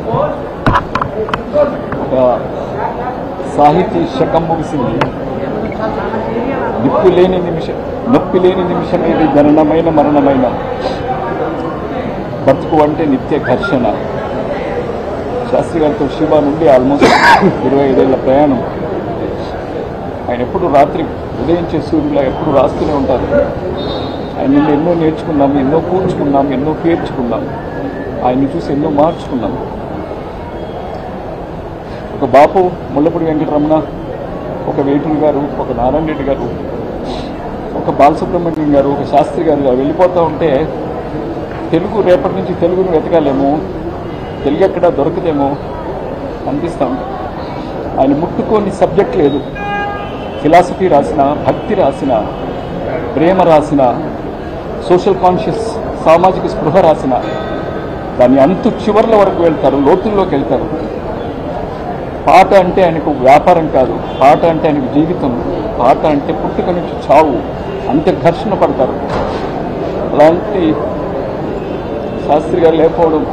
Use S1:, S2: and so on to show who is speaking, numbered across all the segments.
S1: ఒక సాహితీ శకం ముగిసింది. నొప్పి లేని నిమిషం ఇది జననమైన మరణమైన, బతుకు అంటే నిత్య ఘర్షణ. శాస్త్రి గారితో శివ నుండి ఆల్మోస్ట్ 25 ఏళ్ల ప్రయాణం. ఆయన ఎప్పుడు రాత్రి ఉదయించే సూర్యులా ఎప్పుడు రాస్తూనే ఉంటారు. ఆయన నుండి ఎన్నో నేర్చుకున్నాం, ఎన్నో కూర్చుకున్నాం, ఎన్నో పేర్చుకున్నాం, ఆయన్ని చూసి ఎన్నో మార్చుకున్నాం. ఒక బాపు ముల్లపూడి వెంకటరమణ, ఒక వేటూరు గారు, ఒక నారాయణ రెడ్డి గారు, ఒక బాలసుబ్రహ్మణ్యం గారు, ఒక శాస్త్రి గారు వెళ్ళిపోతూ ఉంటే తెలుగు రేపటి నుంచి తెలుగును వెతకాలేమో, తెలుగు ఎక్కడా దొరకదేమో అనిపిస్తూ ఉంటాం. ఆయన ముట్టుకోని సబ్జెక్ట్ లేదు. ఫిలాసఫీ రాసిన, భక్తి రాసిన, ప్రేమ రాసిన, సోషల్ కాన్షియస్ సామాజిక స్పృహ రాసిన, దాని అంతు చివర్ల వరకు వెళ్తారు, లోతుల్లోకి వెళ్తారు. పాట అంటే ఆయనకు వ్యాపారం కాదు, పాట అంటే ఆయనకు జీవితం, పాట అంటే పుట్టుక నుంచి చావు, అంత ఘర్షణ పడతారు. అలాంటి శాస్త్రి గారు లేకపోవడం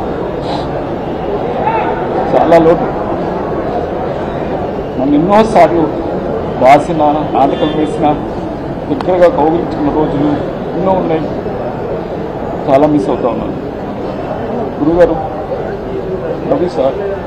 S1: చాలా లోటు. నన్ను ఎన్నోసార్లు రాసిన, నాటకం వేసిన, దగ్గరగా కౌగిలించుకున్న రోజులు ఎన్నో ఉన్నాయి. చాలా మిస్ అవుతా ఉన్నాను. గురుగారు, రవి సార్,